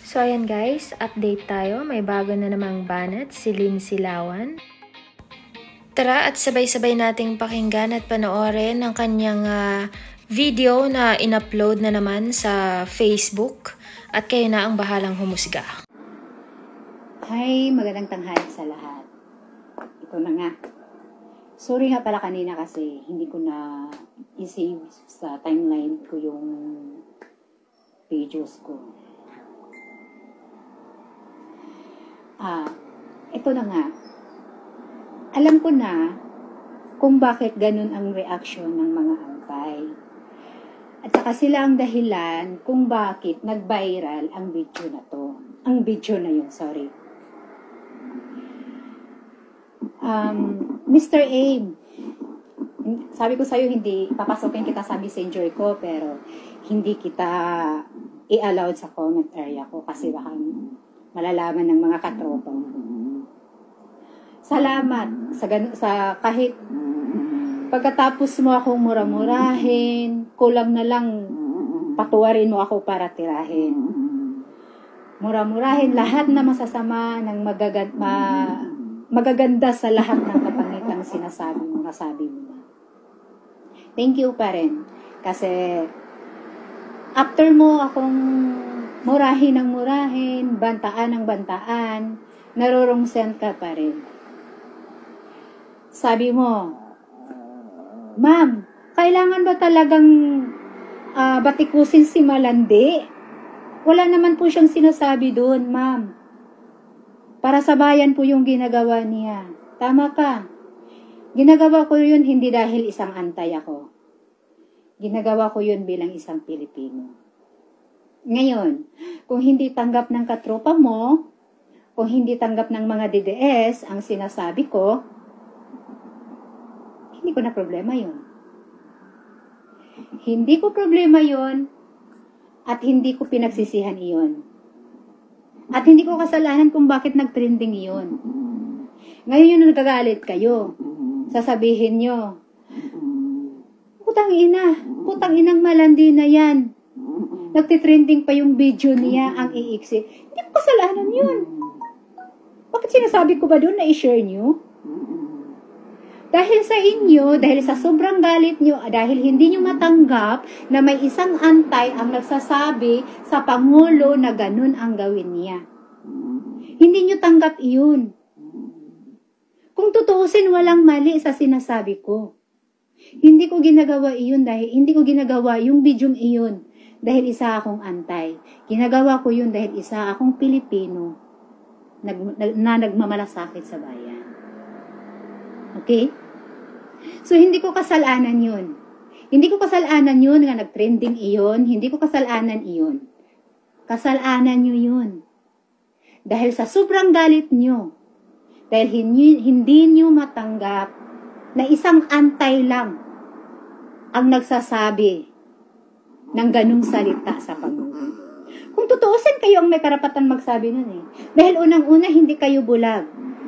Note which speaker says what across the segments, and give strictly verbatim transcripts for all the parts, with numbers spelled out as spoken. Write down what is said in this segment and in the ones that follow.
Speaker 1: So ayan guys, update tayo. May bago na namang banat, si Lynn Silawan. Tara at sabay-sabay nating pakinggan at panoorin ang kanyang uh, video na in-upload na naman sa Facebook. At kayo na ang bahalang humusga.
Speaker 2: Hi, magandang tanghali sa lahat. Ito na nga. Sorry nga pala kanina kasi hindi ko na i-save sa timeline ko yung pages ko. Ah, ito na nga. Alam ko na kung bakit ganun ang reaction ng mga ampay. At saka sila ang dahilan kung bakit nag-viral ang video na to. Ang video na yun, sorry. Um, Mister Abe, sabi ko sa'yo hindi papasokin kita sa messenger ko pero hindi kita i-allowed sa comment area ko kasi baka malalaman ng mga katropa mo. Salamat sa, sa kahit pagkatapos mo akong mura-murahin, kulang na lang patuwarin mo ako para tirahin. Mura-murahin lahat na masasama ng magagad, ma, magaganda sa lahat ng kapangitang sinasabi mo, nasabi mo na. Thank you pa rin. Kasi after mo akong murahin ng murahin, bantaan ng bantaan, narorongsen ka pa rin. Sabi mo, Ma'am, kailangan ba talagang uh, batikusin si Malandi? Wala naman po siyang sinasabi doon, Ma'am. Para sa bayan po yung ginagawa niya. Tama ka. Ginagawa ko yun hindi dahil isang antay ako. Ginagawa ko yun bilang isang Pilipino. Ngayon, kung hindi tanggap ng katropa mo, kung hindi tanggap ng mga D D S ang sinasabi ko, hindi ko na problema yun. Hindi ko problema yun at hindi ko pinagsisihan iyon. At hindi ko kasalanan kung bakit nag-trending iyon. Ngayon yung nagagalit kayo, sasabihin nyo, putang ina, putang inang Malandi na yan. Nagtitrending pa yung video niya, ang iiksi. Hindi ko kasalanan yun. Bakit sinasabi ko ba doon na i-share nyo? Dahil sa inyo, dahil sa sobrang galit nyo, dahil hindi nyo matanggap na may isang antay ang nagsasabi sa Pangulo na ganun ang gawin niya. Hindi nyo tanggap iyon. Kung tutuusin, walang mali sa sinasabi ko. Hindi ko ginagawa iyon dahil hindi ko ginagawa yung bidyong iyon dahil isa akong antay. Ginagawa ko yun dahil isa akong Pilipino na, na, na nagmamalasakit sa bayan. Okay? So, hindi ko kasalanan yun. Hindi ko kasalanan yun nga nag-trending iyon. Hindi ko kasalanan iyon. Kasalanan nyo yun. Dahil sa sobrang galit nyo, dahil hindi, hindi nyo matanggap na isang antay lang ang nagsasabi ng ganung salita sa Pangulo. Kung tutuusin, kayo ang may karapatan magsabi nun eh. Dahil unang-una, hindi kayo bulag.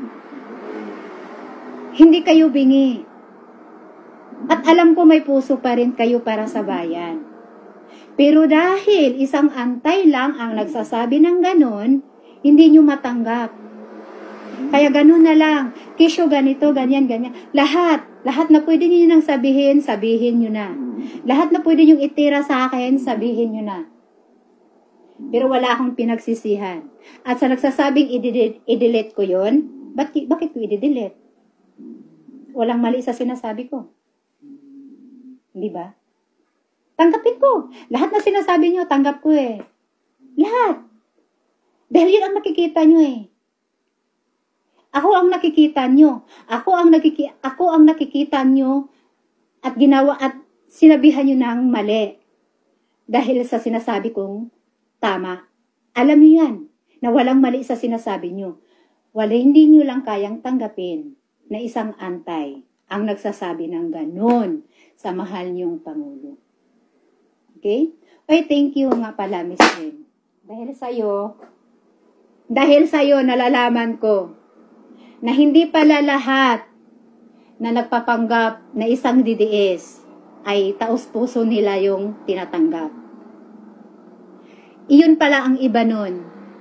Speaker 2: Hindi kayo bingi. At alam ko may puso pa rin kayo para sa bayan. Pero dahil isang antay lang ang nagsasabi ng ganon, hindi nyo matanggap. Kaya ganon na lang. Kisyo ganito, ganyan, ganyan. Lahat, lahat na pwede nyo nang sabihin, sabihin nyo na. Lahat na pwede nyo itira sa akin, sabihin nyo na. Pero wala akong pinagsisihan. At sa nagsasabing i-delete ko yun, bakit, bakit ko i-delete? Walang mali sa sinasabi ko. Di ba? Tanggapin ko. Lahat na sinasabi nyo, tanggap ko eh. Lahat. Dahil yun ang nakikita nyo eh. Ako ang nakikita nyo. Ako ang, nakiki ako ang nakikita nyo at ginawa at sinabihan nyo ng mali. Dahil sa sinasabi kong tama. Alam nyo yan, na walang mali sa sinasabi nyo. Wala, hindi nyo lang kayang tanggapin na isang antay ang nagsasabi ng ganun sa mahal niyong Pangulo. Okay? Oy, thank you nga pala, Miss Ren. Dahil sa'yo, dahil sa'yo, nalalaman ko na hindi pala lahat na nagpapanggap na isang D D S ay taos-puso nila yung tinatanggap. Iyon pala ang iba nun.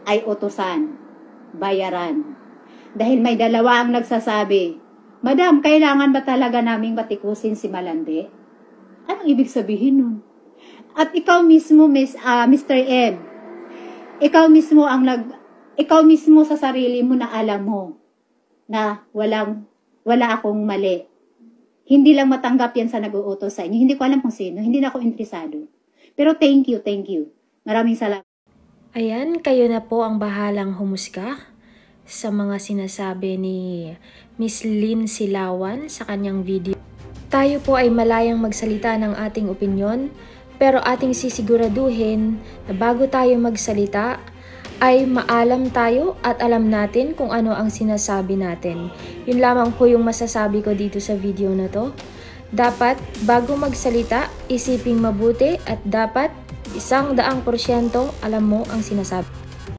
Speaker 2: ay utusan, bayaran. Dahil may dalawa ang nagsasabi, Madam, kailangan ba talaga naming batikusin si Malandi? Anong ibig sabihin nun? At ikaw mismo, Miss, uh, mister Ed, ikaw mismo ang nag, ikaw mismo sa sarili mo na alam mo na walang, wala akong mali. Hindi lang matanggap yan sa nag-uutos sa inyo. Hindi ko alam kung sino. Hindi na ako interesado. Pero thank you, thank you. Maraming salamat.
Speaker 1: Ayan, kayo na po ang bahalang humusga sa mga sinasabi ni Miss Lynn Silawan sa kanyang video. Tayo po ay malayang magsalita ng ating opinyon, pero ating sisiguraduhin na bago tayo magsalita ay maalam tayo at alam natin kung ano ang sinasabi natin. Yun lamang po yung masasabi ko dito sa video na to. Dapat bago magsalita, isiping mabuti at dapat isang daang porsyento alam mo ang sinasabi.